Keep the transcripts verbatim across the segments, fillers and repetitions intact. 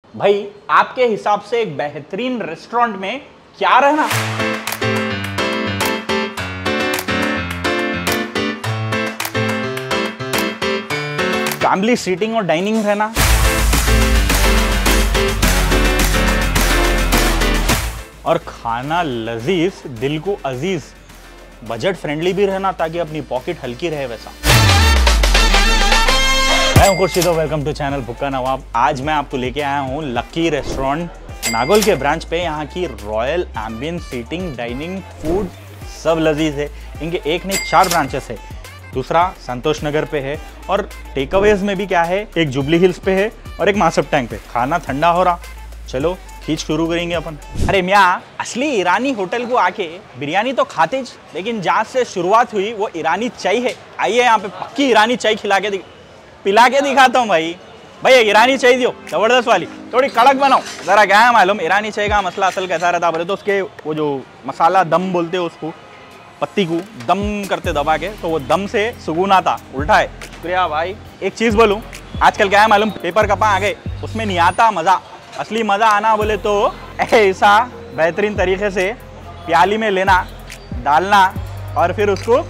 भाई आपके हिसाब से एक बेहतरीन रेस्टोरेंट में क्या रहना? फैमिली सीटिंग और डाइनिंग रहना, और खाना लजीज दिल को अजीज, बजट फ्रेंडली भी रहना ताकि अपनी पॉकेट हल्की रहे वैसा। मैं हूं Khursheed, welcome to channel Bhukka Nawab. आज मैं आपको लेके आया हूं लकी रेस्टोरेंट नागौल के ब्रांच पे। यहाँ की royal ambience seating dining food सब लजीज है। इनके एक नहीं चार ब्रांचेस है। दूसरा संतोष नगर पे है और टेकअवेज में भी क्या है, एक जुबली हिल्स पे है और एक मासप टैंक पे। खाना ठंडा हो रहा, चलो खींच शुरू करेंगे अपन। अरे मियाँ, असली ईरानी होटल को आके बिरयानी तो खाते ज, लेकिन जहाँ से शुरुआत हुई वो ईरानी चाय है। आइए यहाँ पे पक्की ईरानी चाय खिला के पिला के दिखाता हूँ भाई। भाई ईरानी चाय दियो जबरदस्त वाली, थोड़ी कड़क बनाओ जरा। क्या है मालूम ईरानी चाय का मसला असल कैसा रहता बोले तो उसके वो जो मसाला दम बोलते हैं उसको, पत्ती को दम करते दबा के, तो वो दम से सुकून आता। उल्टा है शुक्रिया भाई। एक चीज़ बोलूँ, आजकल क्या है मालूम, पेपर कपा आ गए, उसमें नहीं आता मज़ा। असली मज़ा आना बोले तो ऐसा बेहतरीन तरीके से प्याली में लेना, डालना और फिर उसको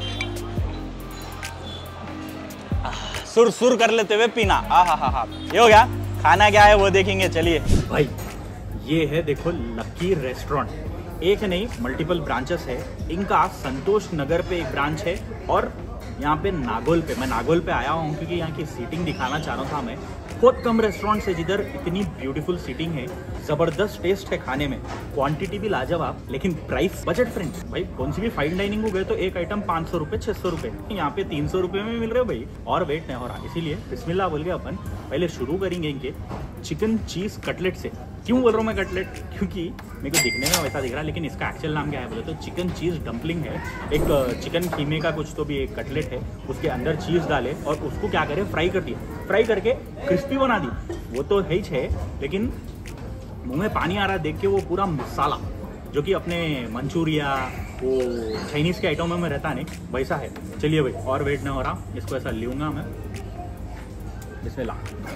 सुर सुर कर लेते हुए पीना। आ हा हा हा, ये हो गया। खाना क्या है वो देखेंगे, चलिए भाई। ये है देखो लकी रेस्टोरेंट। एक नहीं मल्टीपल ब्रांचेस है इनका। संतोष नगर पे एक ब्रांच है और यहाँ पे नागौल पे। मैं नागौल पे आया हूँ क्योंकि यहाँ की सीटिंग दिखाना चाह रहा था मैं। बहुत कम रेस्टोरेंट्स है जिधर इतनी ब्यूटीफुल सीटिंग है, जबरदस्त टेस्ट है खाने में, क्वांटिटी भी लाजवाब, लेकिन प्राइस बजट फ्रेंड। भाई कौन सी भी फाइन डाइनिंग हो गए तो एक आइटम पाँच सौ रुपये छः सौ रुपये, यहाँ पे तीन सौ रुपये में मिल रहे हो भाई। और वेट नहीं हो रहा, इसीलिए बिस्मिल्लाह बोल के अपन पहले शुरू करेंगे इनके चिकन चीज कटलेट से। क्यों बोल रहा हूँ मैं कटलेट, क्योंकि मेरे को दिखने में वैसा दिख रहा है, लेकिन इसका एक्चुअल नाम क्या है बोले तो चिकन चीज़ डम्पलिंग है। एक चिकन कीमे का कुछ तो भी एक कटलेट है, उसके अंदर चीज़ डाले और उसको क्या करे, फ्राई कर दिया, फ्राई करके क्रिस्पी बना दी। वो तो है ही है, लेकिन मुंह में पानी आ रहा है देख के। वो पूरा मसाला जो कि अपने मंचूरिया वो चाइनीज़ के आइटमों में रहता नहीं, वैसा है। चलिए भाई, और वेट नहीं हो रहा, इसको ऐसा लूँगा मैं। बिस्मिल्लाह।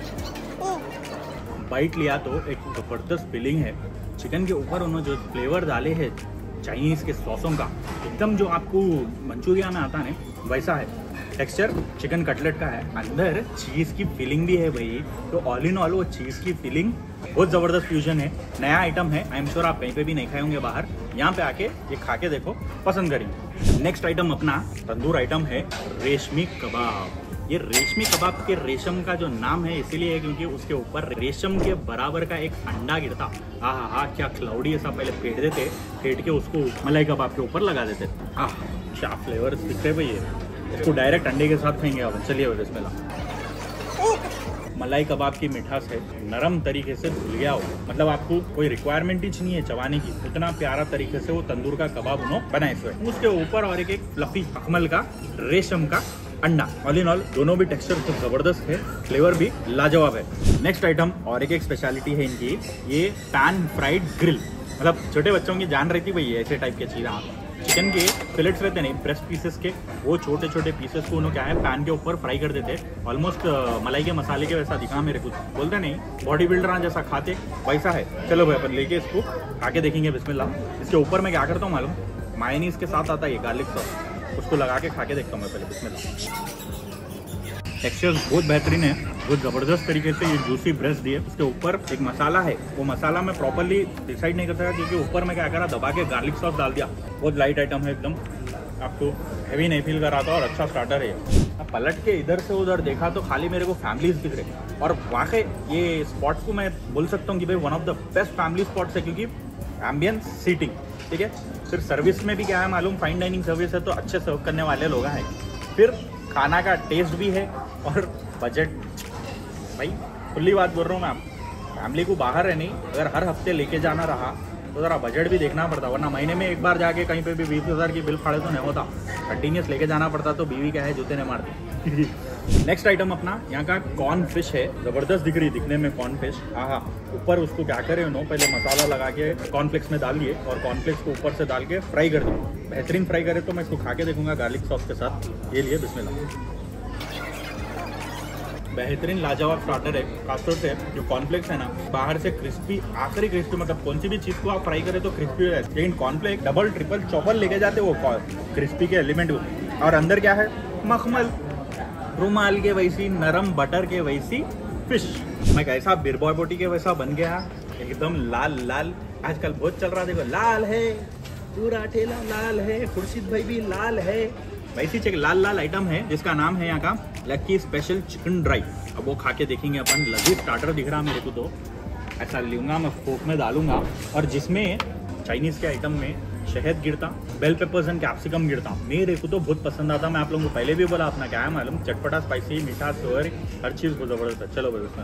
बाइट लिया तो एक ज़बरदस्त फीलिंग है। चिकन के ऊपर उन्होंने जो फ्लेवर डाले हैं चाइनीज़ के सॉसों का, एकदम जो आपको मंचूरिया में आता है वैसा है। टेक्सचर चिकन कटलेट का है, अंदर चीज़ की फीलिंग भी है भाई। तो ऑल इन ऑल वो चीज़ की फीलिंग बहुत ज़बरदस्त फ्यूजन है। नया आइटम है, आई एम श्योर आप कहीं पे भी नहीं खाए होंगे बाहर। यहाँ पे आके ये खा के देखो, पसंद करेंगे। नेक्स्ट आइटम अपना तंदूर आइटम है रेशमी कबाब। ये रेशमी कबाब के रेशम का जो नाम है इसीलिए है क्योंकि उसके ऊपर रेशम के बराबर का एक अंडा गिरता। हाँ हाँ हाँ, क्या क्लाउडी ऐसा पहले फेंट देते, फेंट के उसको मलाई कबाब के ऊपर लगा देते। हाँ, क्या फ्लेवर दिखते भाई। ये इसको डायरेक्ट अंडे के साथ खाएंगे आप। चलिए बिस्मिल्लाह। मलाई कबाब की मिठास है, नरम तरीके से भूल गया हो, मतलब आपको कोई रिक्वायरमेंट ही नहीं है चबाने की, इतना प्यारा तरीके से वो तंदूर का कबाब उन्होंने बनाए हुए। उसके ऊपर और एक एक फ्लफी मखमल का रेशम का अंडा। ऑल इन ऑल दोनों भी टेक्सचर खूब जबरदस्त है, फ्लेवर भी लाजवाब है। नेक्स्ट आइटम और एक एक स्पेशलिटी है इनकी, ये पैन फ्राइड ग्रिल। मतलब छोटे बच्चों की जान रहती भाई ऐसे टाइप के चीज़। हाँ, चिकन के फिलेट्स रहते नहीं, ब्रेस्ट पीसेस के, वो छोटे छोटे पीसेस को उन्होंने क्या है पैन के ऊपर फ्राई कर देते। ऑलमोस्ट मलाई के मसाले के वैसा दिखा मेरे, कुछ बोलते नहीं, बॉडी बिल्डर जैसा खाते वैसा है। चलो भाई अपन लेके इसको खा के देखेंगे। बिस्मिल्लाह। इसके ऊपर मैं क्या करता हूँ मालूम, मायोनीज के साथ आता है ये गार्लिक सॉस, उसको लगा के खा के देखता हूँ मैं पहले। बिस्मिल्लाह। टेक्सचर बहुत बेहतरीन है, बहुत ज़बरदस्त तरीके से ये जूसी ब्रेस्ट दिए। उसके ऊपर एक मसाला है, वो मसाला मैं प्रॉपर्ली डिसाइड नहीं कर सका क्योंकि ऊपर मैं क्या करा, दबा के गार्लिक सॉस डाल दिया। बहुत लाइट आइटम है एकदम, आपको हैवी नहीं फील कर रहा था और अच्छा स्टार्टर है। अब पलट के इधर से उधर देखा तो खाली मेरे को फैमिलीज दिख रहे, और वाकई ये स्पॉट्स को मैं बोल सकता हूँ कि भाई one of the best family spots है, क्योंकि एम्बियंस सीटिंग ठीक है। फिर सर्विस में भी क्या है मालूम, फाइन डाइनिंग सर्विस है तो अच्छे सर्व करने वाले लोग हैं। फिर खाना का टेस्ट भी है और बजट। भाई खुली बात बोल रहा हूँ मैं, आप फैमिली को बाहर है नहीं, अगर हर हफ्ते लेके जाना रहा तो ज़रा बजट भी देखना पड़ता, वरना महीने में एक बार जाके कहीं पे भी बीस हज़ार की बिल फाड़े तो नहीं होता। कंटिन्यूस लेके जाना पड़ता तो बीवी क्या है जूते नहीं मारती। नेक्स्ट आइटम अपना यहाँ का कॉर्न फिश है। ज़बरदस्त दिख रही दिखने में कॉर्न फिश। हाँ हाँ, ऊपर उसको क्या करे उन्होंने, पहले मसाला लगा के कॉर्नफ्लेक्स में डाल दिए और कॉर्नफ्लेक्स को ऊपर से डाल के फ्राई कर दिए। बेहतरीन फ्राई करे तो मैं इसको खा के देखूंगा गार्लिक सॉस के साथ। ये लिए बिस्मिल्लाह। बेहतरीन लाजवाब स्टार्टर है। खासतौर से जो कॉर्नफ्लेक्स है ना, बाहर से क्रिस्पी, आखिरी क्रिस्पी, मतलब कौन सी भी चीज को आप फ्राई करें तो क्रिस्पी हो जाए, लेकिन कॉर्नफ्लेक्स डबल ट्रिपल चौपल लेके जाते वो क्रिस्पी के एलिमेंट को। और अंदर क्या है, मखमल, रुमाल के वैसी नरम, बटर के वैसी फिश। मैं कैसा बिरबॉय बोटी के वैसा बन गया, एकदम लाल लाल। आजकल बहुत चल रहा, देखो लाल है पूरा ठेला, लाल है, खुर्शीद भाई भी लाल है। वैसी एक लाल लाल आइटम है जिसका नाम है यहाँ का लक्की स्पेशल चिकन ड्राई। अब वो खा के देखेंगे अपन। लजीज स्टार्टर दिख रहा मेरे को, तो ऐसा लूँगा मैं, फोक में डालूंगा, और जिसमें चाइनीज़ के आइटम में शहद गिरता, बेल पेपर्स एंड कैप्सिकम गिरता, मेरे को तो बहुत पसंद आता। मैं आप लोगों को पहले भी बोला, अपना क्या है मालूम, चटपटा, स्पाइसी, मीठा, सोर, हर चीज़ बहुत ज़बरदस्त है। चलो भाई,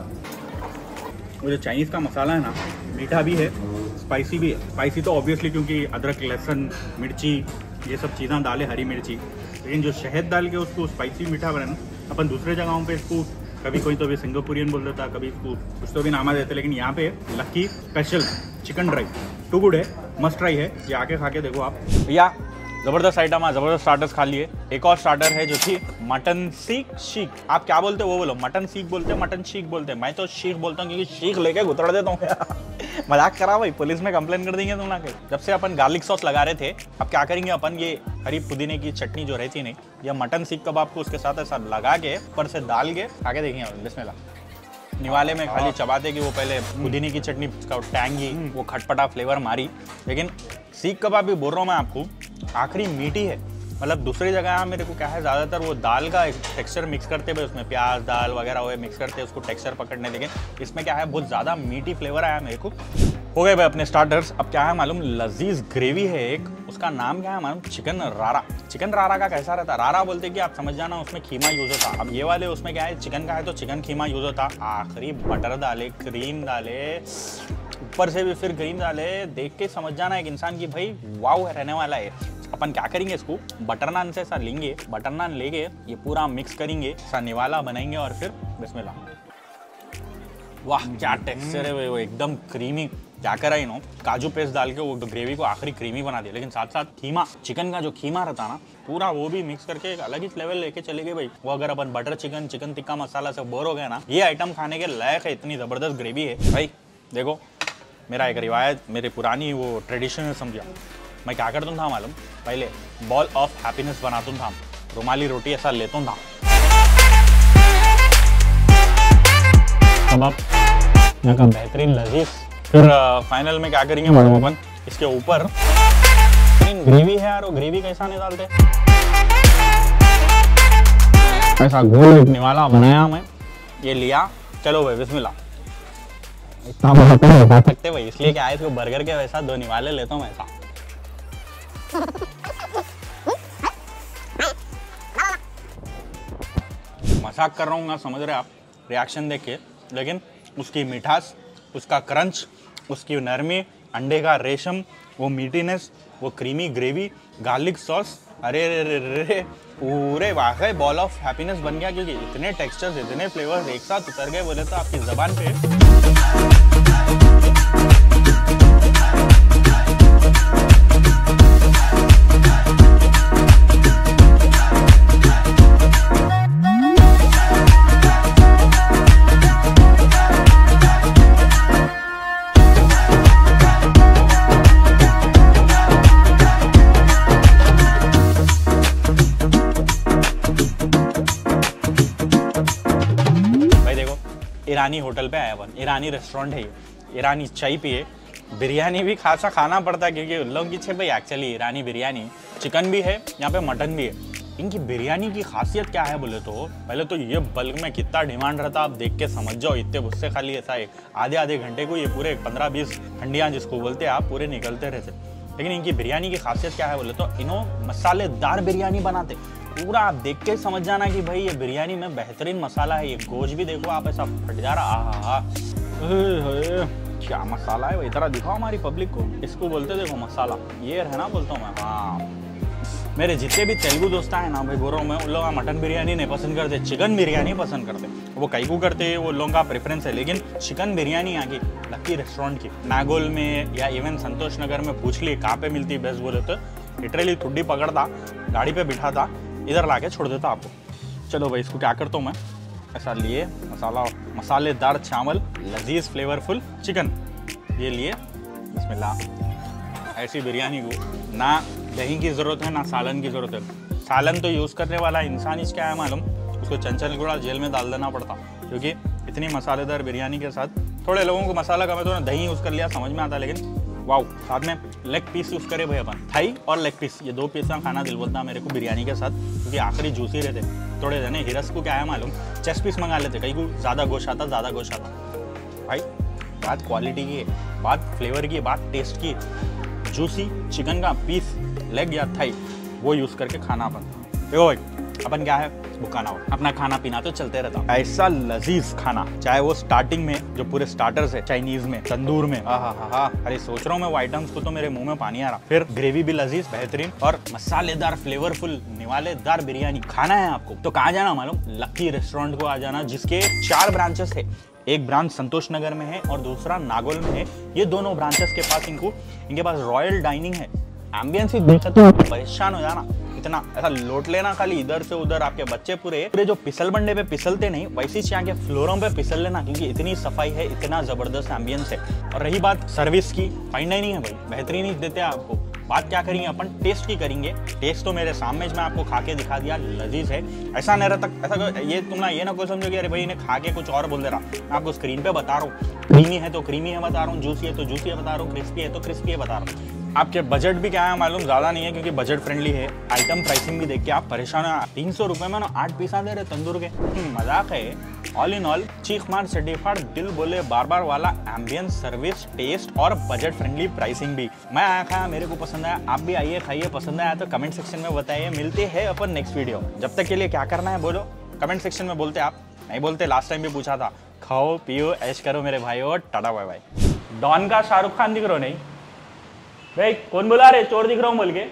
उसमें वो जो चाइनीज़ का मसाला है ना, मीठा भी है, स्पाइसी भी है। स्पाइसी तो ऑब्वियसली क्योंकि अदरक, लहसुन, मिर्ची, ये सब चीज़ें डाले, हरी मिर्ची, लेकिन जो शहद डाल के उसको स्पाइसी मीठा बनाना, अपन दूसरे जगहों पे इसको कभी कोई तो भी सिंगापुरियन बोल देता, कभी इसको कुछ तो भी नामा देते, लेकिन यहाँ पे lucky special chicken dry too good है, मस्ट ट्राई है। ये आके खा के देखो आप भैया, ज़बरदस्त आइटम है, ज़बरदस्त स्टार्टर्स खा लिए। एक और स्टार्टर है जो कि मटन सीख शीख, आप क्या बोलते हो वो बोलो, मटन सीख बोलते हैं, मटन शीख बोलते हैं, मैं तो शीख बोलता हूँ क्योंकि शीख लेके गुतड़ देता हूँ। मजाक करा भाई, पुलिस में कंप्लेन कर देंगे तुम ना के। जब से अपन गार्लिक सॉस लगा रहे थे, अब क्या करेंगे अपन, ये हरी पुदीने की चटनी जो रहती नहीं, या मटन सीख कबाब को उसके साथ ऐसा लगा के ऊपर से डाल के खा के देखेंगे। बिस्मिल्लाह। निवाले में खाली चबाते कि वो पहले पुदीने की चटनी का टैंगी, वो खटपटा फ्लेवर मारी, लेकिन सीख कबाब भी बोल रहा हूँ मैं आपको, आखिरी मीठी है। मतलब दूसरी जगह मेरे को क्या है, ज़्यादातर वो दाल का एक टेक्सचर मिक्स करते हैं, उसमें प्याज, दाल वगैरह वो मिक्स करते हैं उसको टेक्सचर पकड़ने, लेकिन इसमें क्या है, बहुत ज़्यादा मीठी फ्लेवर आया मेरे को। हो गए भाई अपने स्टार्टर्स। अब क्या है मालूम, लजीज ग्रेवी है एक, उसका नाम क्या है मालूम, चिकन रारा। चिकन रारा का कैसा रहता, रारा बोलते कि आप समझ जाना, उसमें खीमा यूज होता। अब ये वाले उसमें क्या है, चिकन का है तो चिकन खीमा यूज होता। आखिरी बटर डाले, क्रीम डाले, ऊपर से भी फिर क्रीम डाले, देख के समझ जाना एक इंसान की भाई वाव रहने वाला है। अपन क्या करेंगे, इसको बटर नान से ऐसा लेंगे, बटर नान लेके ये पूरा मिक्स करेंगे, ऐसा निवाला बनाएंगे, और फिर बिस्मिल्लाह। वाह क्या टेक्सचर है वो, एकदम क्रीमी। क्या करा नो, काजू पेस्ट डाल के वो ग्रेवी को आखिरी क्रीमी बना दिया, लेकिन साथ साथ खीमा, चिकन का जो खीमा रहता ना पूरा, वो भी मिक्स करके एक अलग ही लेवल लेके चले गए भाई। वो अगर अपन butter chicken, chicken tikka masala से बोर हो गए ना, ये आइटम खाने के लायक है, इतनी ज़बरदस्त ग्रेवी है भाई। देखो मेरा एक रिवायत, मेरी पुरानी वो ट्रेडिशन समझा, मैं क्या करता था मालूम, पहले बॉल ऑफ हैप्पीनेस बनाता था, रुमाली रोटी ऐसा लेता था, कबाब यहाँ का बेहतरीन लजीज। फिर फाइनल में क्या करेंगे मैडम, अपन इसके ऊपर ग्रेवी है यार, वो ग्रेवी कैसा नहीं डालते, ऐसा गोल एक निवाला बनाया मैं, ये लिया, चलो भाई बिस्मिल्लाह। इतना बहुत नहीं बता सकते भाई, इसलिए क्या आए थे बर्गर के वैसा दो निवाले लेता हूँ ऐसा। मजाक कर रहा हूँ, समझ रहे आप रिएक्शन देख के, लेकिन उसकी मिठास, उसका क्रंच, उसकी नरमी, अंडे का रेशम, वो मीठीनेस, वो क्रीमी ग्रेवी, गार्लिक सॉस, अरे रे रे रे रे, पूरे वाकई बॉल ऑफ हैप्पीनेस बन गया, क्योंकि इतने टेक्सचर्स, इतने फ्लेवर्स एक साथ उतर गए बोले तो आपकी जबान पे। ईरानी होटल पे आया अपन, ईरानी रेस्टोरेंट है ये, ईरानी चाय पिए, बिरयानी भी खासा खाना पड़ता है क्योंकि उन लोगों की छे भाई एक्चुअली ईरानी बिरयानी, चिकन भी है यहाँ पे, मटन भी है। इनकी बिरयानी की खासियत क्या है बोले तो, पहले तो ये बल्क में कितना डिमांड रहता आप देख के समझ जाओ, इतने गुस्से खाली ऐसा एक आधे आधे घंटे को ये पूरे पंद्रह बीस हंडियाँ जिसको बोलते हैं आप पूरे निकलते रहते। लेकिन इनकी बिरयानी की खासियत क्या है बोले तो, इन्हों मसालेदार बिरयानी बनाते, पूरा आप देख के समझ जाना कि भाई ये बिरयानी में बेहतरीन मसाला है। ये गोश्त भी देखो आप ऐसा फट जा रहा, आहा हा, क्या मसाला है भाई, तरह दिखाओ हमारी पब्लिक को, इसको बोलते देखो मसाला, ये है ना बोलता हूँ मैं। हाँ मेरे जितने भी तेलुगु दोस्त हैं ना भाई, बोल रहा हूँ मैं, उन लोग मटन बिरयानी नहीं पसंद करते, चिकन बिरयानी पसंद करते। वो कई को करते वो लोगों का प्रेफरेंस है, लेकिन चिकन बिरयानी यहाँ की लक्की रेस्टोरेंट की नागोल में या इवन संतोष नगर में पूछ ली कहाँ पे मिलती है बेस्ट बोले तो, लिटरली ठुड्डी पकड़ता, गाड़ी पे बिठाता, इधर ला के छोड़ देता आपको। चलो भाई इसको क्या करता हूँ मैं, ऐसा लिए मसाला मसालेदार चावल, लजीज फ्लेवरफुल चिकन ये लिए। बिस्मिल्लाह। ऐसी बिरयानी को ना दही की ज़रूरत है ना सालन की ज़रूरत है। सालन तो यूज़ करने वाला इंसान ही क्या है मालूम, उसको चंचल गुड़ा जेल में डाल देना पड़ता, क्योंकि इतनी मसालेदार बिरयानी के साथ थोड़े लोगों को मसाला कम है तो दही यूज़ कर लिया समझ में आता, लेकिन वाओ साथ में लेग पीस यूज़ करे भाई अपन, थाई और लेग पीस ये दो पीस का खाना दिल बोलता मेरे को बिरयानी के साथ, क्योंकि आखिरी जूसी रहते। थोड़े जने हिरस को क्या है मालूम चेस्ट पीस मंगा लेते, कहीं को ज़्यादा गोश्त आता ज़्यादा गोश्त आता। भाई बात क्वालिटी की है, बात फ्लेवर की है, बात टेस्ट की है। जूसी चिकन का पीस लेग या थाई वो यूज़ करके खाना अपन। देखो भाई अपन क्या है भूखा ना हो, अपना खाना पीना तो चलते रहता। ऐसा लजीज खाना, चाहे वो स्टार्टिंग में जो पूरे स्टार्टर्स है चाइनीज में तंदूर में, हाँ हाँ हाँ अरे सोच रहा हूँ मैं वो आइटम्स को तो मेरे मुंह में पानी आ रहा। फिर ग्रेवी भी लजीज बेहतरीन और मसालेदार फ्लेवरफुल निवालेदार बिरयानी खाना है आपको तो कहाँ जाना मालूम, लकी रेस्टोरेंट को आ जाना, जिसके चार ब्रांचेस है। एक ब्रांच संतोष नगर में है और दूसरा नागौल में है। ये दोनों ब्रांचेस के पास इनको इनके पास रॉयल डाइनिंग है। एम्बियंस ही देखा तो परेशान हो जाना, इतना ऐसा लोट लेना खाली इधर से उधर, आपके बच्चे पूरे पूरे जो फिसल बंडे पे फिसलते नहीं वैसी यहाँ के फ्लोरों पे फिसल लेना, क्योंकि इतनी सफाई है, इतना जबरदस्त एम्बियंस है। और रही बात सर्विस की, फाइन डाइनिंग है भाई, बेहतरीन ही देते हैं आपको। बात क्या करेंगे अपन, टेस्ट की करेंगे। टेस्ट तो मेरे सामने मैं आपको खा के दिखा दिया, लजीज है। ऐसा नहीं रहता, ऐसा ये तुम ना ये ना कोई समझो कि अरे भाई इन्हें खा के कुछ और बोल दे रहा, मैं आपको स्क्रीन पे बता रहा हूँ। क्रीमी है तो क्रीमी है बता रहा हूँ, जूसी है तो जूसी है बता रहा हूँ, क्रिस्पी है तो क्रिस्पी है बता रहा हूँ। आपके बजट भी क्या है मालूम, ज़्यादा नहीं है क्योंकि बजट फ्रेंडली है। आइटम प्राइसिंग भी देख के आप परेशान हैं। तीन सौ रुपये में ना आठ पीस आ दे रहे तंदूर के, मजाक है। ऑल इन ऑल चीख मार सर्टिफाइड दिल बोले बार बार वाला एम्बियंस, सर्विस, टेस्ट और बजट फ्रेंडली प्राइसिंग भी। मैं आया खाया, मेरे को पसंद आया, आप भी आइए खाइए, पसंद आया तो कमेंट सेक्शन में बताइए। मिलते हैं अपन नेक्स्ट वीडियो। जब तक के लिए क्या करना है बोलो, कमेंट सेक्शन में बोलते, आप नहीं बोलते, लास्ट टाइम भी पूछा था। खाओ पियो ऐश करो मेरे भाई, और टाटा बाय बाय। डॉन का शाहरुख खान दिख रहा नहीं भाई, कौन बुला रहे, चोर दिख रहा हूँ बोल के।